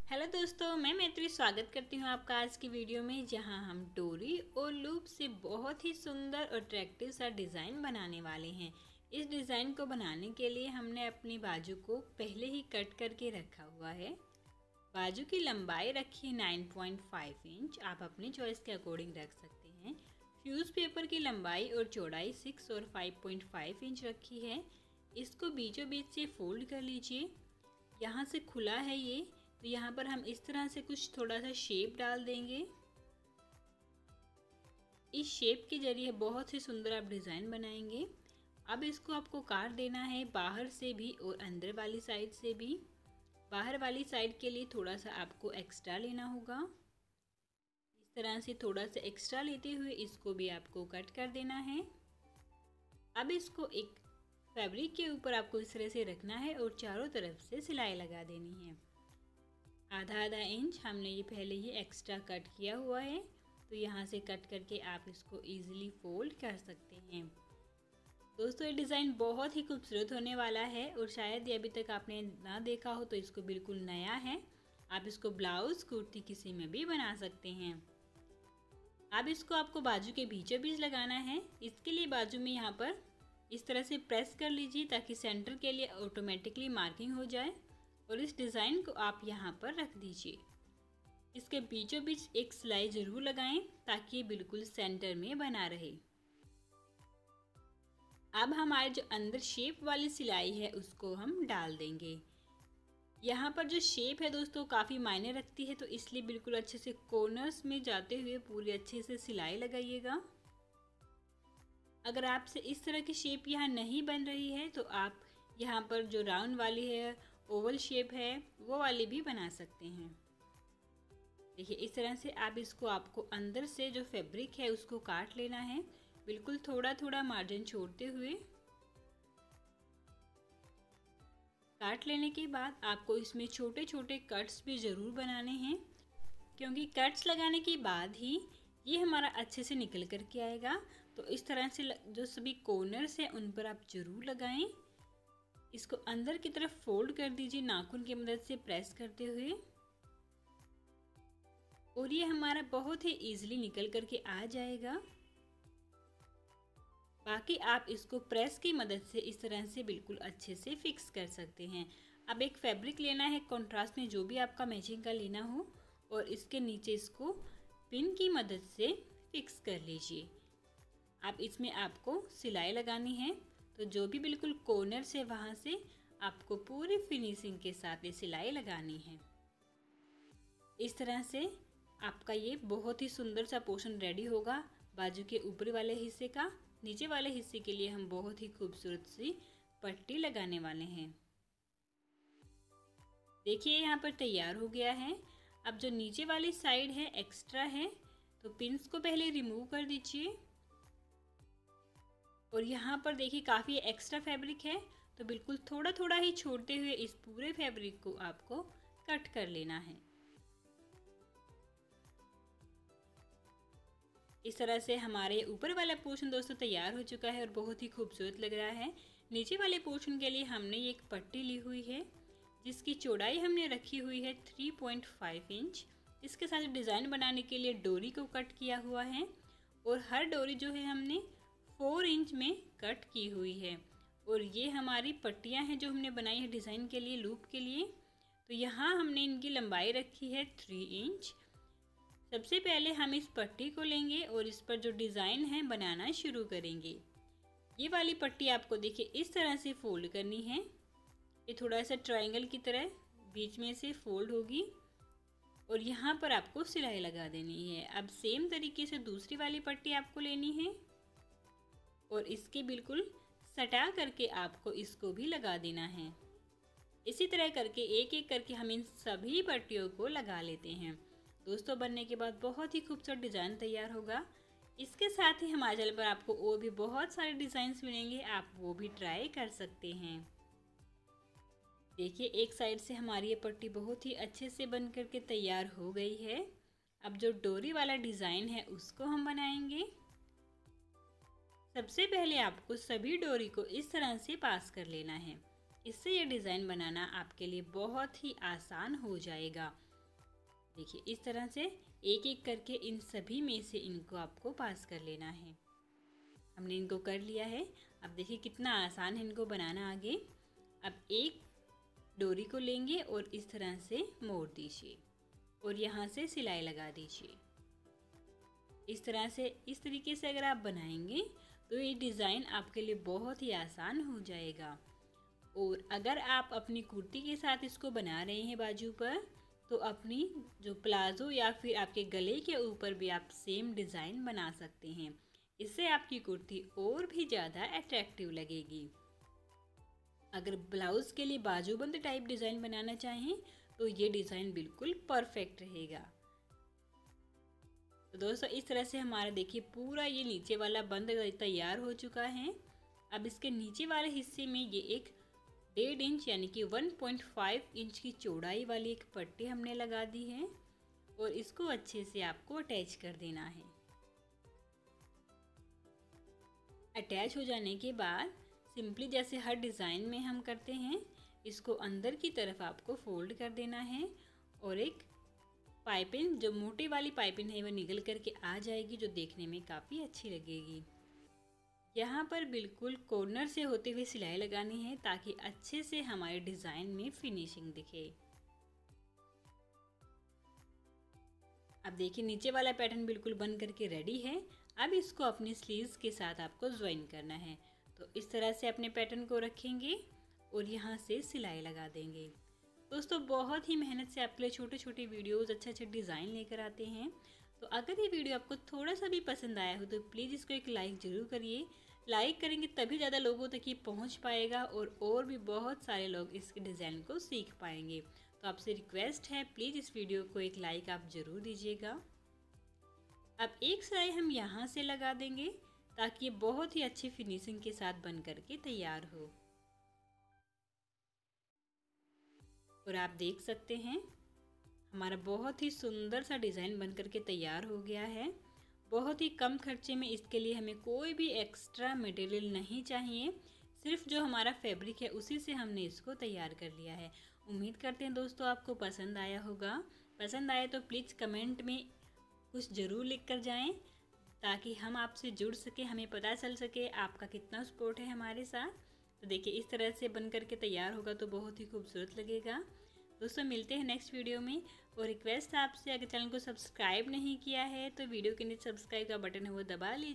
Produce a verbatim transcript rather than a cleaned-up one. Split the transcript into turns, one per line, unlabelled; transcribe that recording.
Hello दोस्तों, मैं मैत्री स्वागत करती हूँ आपका आज की वीडियो में, जहाँ हम डोरी और लूप से बहुत ही सुंदर और अट्रैक्टिव सा डिज़ाइन बनाने वाले हैं। इस डिज़ाइन को बनाने के लिए हमने अपनी बाजू को पहले ही कट करके रखा हुआ है। बाजू की लंबाई रखी है नाइन पॉइंट फाइव इंच, आप अपनी चॉइस के अकॉर्डिंग रख सकते हैं। फ्यूज़ पेपर की लंबाई और चौड़ाई सिक्स और फाइव पॉइंट फाइव इंच रखी है। इसको बीचों बीच से फोल्ड कर लीजिए। यहाँ से खुला है ये, तो यहाँ पर हम इस तरह से कुछ थोड़ा सा शेप डाल देंगे। इस शेप के जरिए बहुत ही सुंदर आप डिज़ाइन बनाएंगे। अब इसको आपको काट देना है, बाहर से भी और अंदर वाली साइड से भी। बाहर वाली साइड के लिए थोड़ा सा आपको एक्स्ट्रा लेना होगा। इस तरह से थोड़ा सा एक्स्ट्रा लेते हुए इसको भी आपको कट कर देना है। अब इसको एक फैब्रिक के ऊपर आपको इस तरह से रखना है और चारों तरफ से सिलाई लगा देनी है। आधा आधा इंच हमने ये पहले ही एक्स्ट्रा कट किया हुआ है, तो यहाँ से कट करके आप इसको इजीली फोल्ड कर सकते हैं। दोस्तों, ये डिज़ाइन बहुत ही खूबसूरत होने वाला है और शायद ये अभी तक आपने ना देखा हो तो इसको बिल्कुल नया है। आप इसको ब्लाउज कुर्ती किसी में भी बना सकते हैं। अब इसको आपको बाजू के बीचों बीच लगाना है। इसके लिए बाजू में यहाँ पर इस तरह से प्रेस कर लीजिए ताकि सेंटर के लिए ऑटोमेटिकली मार्किंग हो जाए, और इस डिज़ाइन को आप यहाँ पर रख दीजिए। इसके बीचों बीच एक सिलाई ज़रूर लगाएं ताकि ये बिल्कुल सेंटर में बना रहे। अब हमारे जो अंदर शेप वाली सिलाई है उसको हम डाल देंगे। यहाँ पर जो शेप है दोस्तों काफ़ी मायने रखती है, तो इसलिए बिल्कुल अच्छे से कॉर्नर्स में जाते हुए पूरी अच्छे से सिलाई लगाइएगा। अगर आपसे इस तरह की शेप यहाँ नहीं बन रही है तो आप यहाँ पर जो राउंड वाली है, ओवल शेप है, वो वाली भी बना सकते हैं। देखिए इस तरह से आप इसको आपको अंदर से जो फैब्रिक है उसको काट लेना है, बिल्कुल थोड़ा थोड़ा मार्जिन छोड़ते हुए। काट लेने के बाद आपको इसमें छोटे छोटे कट्स भी ज़रूर बनाने हैं, क्योंकि कट्स लगाने के बाद ही ये हमारा अच्छे से निकल कर के आएगा। तो इस तरह से जो सभी कॉर्नर्स हैं उन पर आप ज़रूर लगाएं। इसको अंदर की तरफ फोल्ड कर दीजिए नाखून की मदद से प्रेस करते हुए, और ये हमारा बहुत ही इजीली निकल करके आ जाएगा। बाकी आप इसको प्रेस की मदद से इस तरह से बिल्कुल अच्छे से फिक्स कर सकते हैं। अब एक फैब्रिक लेना है कॉन्ट्रास्ट में, जो भी आपका मैचिंग का लेना हो, और इसके नीचे इसको पिन की मदद से फिक्स कर लीजिए। अब इसमें आपको सिलाई लगानी है, तो जो भी बिल्कुल कॉर्नर से वहाँ से आपको पूरी फिनिशिंग के साथ ये सिलाई लगानी है। इस तरह से आपका ये बहुत ही सुंदर सा पोर्शन रेडी होगा बाजू के ऊपरी वाले हिस्से का। नीचे वाले हिस्से के लिए हम बहुत ही खूबसूरत सी पट्टी लगाने वाले हैं। देखिए यहाँ पर तैयार हो गया है। अब जो नीचे वाली साइड है एक्स्ट्रा है, तो पिन्स को पहले रिमूव कर दीजिए। और यहाँ पर देखिए काफ़ी एक्स्ट्रा फैब्रिक है, तो बिल्कुल थोड़ा थोड़ा ही छोड़ते हुए इस पूरे फैब्रिक को आपको कट कर लेना है। इस तरह से हमारे ऊपर वाला पोर्शन दोस्तों तैयार हो चुका है और बहुत ही खूबसूरत लग रहा है। नीचे वाले पोर्शन के लिए हमने एक पट्टी ली हुई है, जिसकी चौड़ाई हमने रखी हुई है थ्री पॉइंट फाइव इंच। इसके साथ डिज़ाइन बनाने के लिए डोरी को कट किया हुआ है, और हर डोरी जो है हमने फोर इंच में कट की हुई है। और ये हमारी पट्टियां हैं जो हमने बनाई है डिज़ाइन के लिए, लूप के लिए। तो यहाँ हमने इनकी लंबाई रखी है थ्री इंच। सबसे पहले हम इस पट्टी को लेंगे और इस पर जो डिज़ाइन है बनाना शुरू करेंगे। ये वाली पट्टी आपको देखिए इस तरह से फोल्ड करनी है। ये थोड़ा सा ट्रायंगल की तरह बीच में से फोल्ड होगी, और यहाँ पर आपको सिलाई लगा देनी है। अब सेम तरीके से दूसरी वाली पट्टी आपको लेनी है, और इसके बिल्कुल सटा करके आपको इसको भी लगा देना है। इसी तरह करके एक एक करके हम इन सभी पट्टियों को लगा लेते हैं। दोस्तों, बनने के बाद बहुत ही खूबसूरत डिज़ाइन तैयार होगा। इसके साथ ही हमारे चैनल पर आपको और भी बहुत सारे डिज़ाइंस मिलेंगे, आप वो भी ट्राई कर सकते हैं। देखिए एक साइड से हमारी ये पट्टी बहुत ही अच्छे से बन करके तैयार हो गई है। अब जो डोरी वाला डिज़ाइन है उसको हम बनाएंगे। सबसे पहले आपको सभी डोरी को इस तरह से पास कर लेना है। इससे ये डिज़ाइन बनाना आपके लिए बहुत ही आसान हो जाएगा। देखिए इस तरह से एक एक करके इन सभी में से इनको आपको पास कर लेना है। हमने इनको कर लिया है। अब देखिए कितना आसान है इनको बनाना आगे। अब एक डोरी को लेंगे और इस तरह से मोड़ दीजिए और यहाँ से सिलाई लगा दीजिए। इस तरह से इस तरीके से अगर आप बनाएंगे तो ये डिज़ाइन आपके लिए बहुत ही आसान हो जाएगा। और अगर आप अपनी कुर्ती के साथ इसको बना रहे हैं बाजू पर, तो अपनी जो प्लाजो या फिर आपके गले के ऊपर भी आप सेम डिज़ाइन बना सकते हैं। इससे आपकी कुर्ती और भी ज़्यादा अट्रैक्टिव लगेगी। अगर ब्लाउज़ के लिए बाजूबंद टाइप डिज़ाइन बनाना चाहें तो ये डिज़ाइन बिल्कुल परफेक्ट रहेगा। तो दोस्तों इस तरह से हमारा देखिए पूरा ये नीचे वाला बंद तैयार हो चुका है। अब इसके नीचे वाले हिस्से में ये एक डेढ़ इंच यानी कि वन पॉइंट फाइव इंच की चौड़ाई वाली एक पट्टी हमने लगा दी है और इसको अच्छे से आपको अटैच कर देना है। अटैच हो जाने के बाद सिंपली जैसे हर डिज़ाइन में हम करते हैं, इसको अंदर की तरफ आपको फोल्ड कर देना है और एक पाइपिंग जो मोटी वाली पाइपिंग है वो निकल करके आ जाएगी, जो देखने में काफ़ी अच्छी लगेगी। यहाँ पर बिल्कुल कॉर्नर से होते हुए सिलाई लगानी है ताकि अच्छे से हमारे डिज़ाइन में फिनिशिंग दिखे। अब देखिए नीचे वाला पैटर्न बिल्कुल बन करके रेडी है। अब इसको अपनी स्लीव्स के साथ आपको ज्वाइन करना है। तो इस तरह से अपने पैटर्न को रखेंगे और यहाँ से सिलाई लगा देंगे। दोस्तों बहुत ही मेहनत से आपके लिए छोटे छोटे वीडियोस अच्छे अच्छे डिज़ाइन लेकर आते हैं। तो अगर ये वीडियो आपको थोड़ा सा भी पसंद आया हो तो प्लीज़ इसको एक लाइक ज़रूर करिए। लाइक करेंगे तभी ज़्यादा लोगों तक ये पहुँच पाएगा और और भी बहुत सारे लोग इस डिज़ाइन को सीख पाएंगे। तो आपसे रिक्वेस्ट है प्लीज़ इस वीडियो को एक लाइक आप ज़रूर दीजिएगा। अब एक सिलाई हम यहाँ से लगा देंगे ताकि ये बहुत ही अच्छी फिनिशिंग के साथ बन करके तैयार हो। और आप देख सकते हैं हमारा बहुत ही सुंदर सा डिज़ाइन बन करके तैयार हो गया है। बहुत ही कम खर्चे में इसके लिए हमें कोई भी एक्स्ट्रा मटेरियल नहीं चाहिए, सिर्फ जो हमारा फैब्रिक है उसी से हमने इसको तैयार कर लिया है। उम्मीद करते हैं दोस्तों आपको पसंद आया होगा। पसंद आए तो प्लीज़ कमेंट में कुछ ज़रूर लिख कर जाएँ ताकि हम आपसे जुड़ सके, हमें पता चल सके आपका कितना सपोर्ट है हमारे साथ। तो देखिए इस तरह से बन करके तैयार होगा तो बहुत ही खूबसूरत लगेगा। दोस्तों मिलते हैं नेक्स्ट वीडियो में। और रिक्वेस्ट है आपसे, अगर चैनल को सब्सक्राइब नहीं किया है तो वीडियो के नीचे सब्सक्राइब का बटन है वो दबा लीजिए।